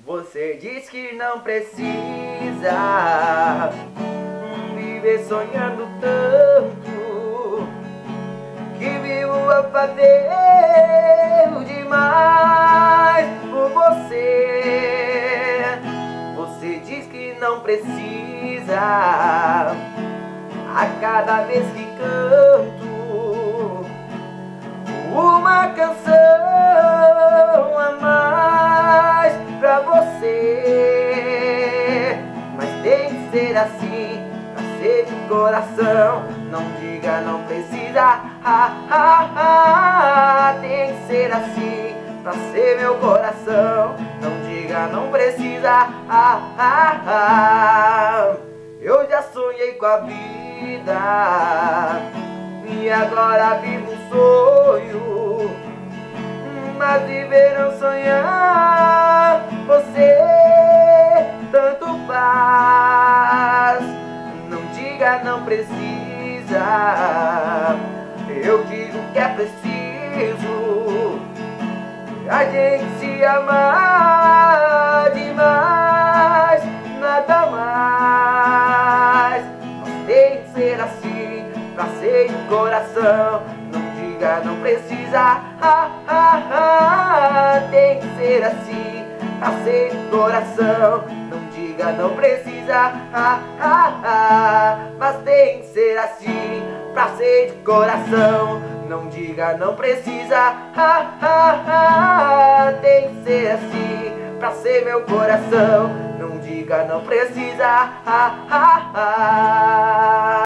Você diz que não precisa viver sonhando tanto, que vivo a fazer demais por você. Você diz que não precisa, a cada vez que canto uma canção a mais pra você. Mas tem que ser assim, pra ser de coração. Não diga não precisa, tem que ser assim, pra ser meu coração. Não diga não precisa, eu já sonhei com a vida e agora vivo um sonho, mas viver não sonhar, você tanto faz. Não diga não precisa, eu digo que é preciso a gente se amar demais, nada mais. Mas tem que ser assim, pra ser de coração. Não diga não precisa, tem que ser assim, pra ser de coração. Não diga não precisa, mas tem que ser assim, pra ser de coração. Não diga não precisa, tem que ser assim, pra ser meu coração. Não diga não precisa,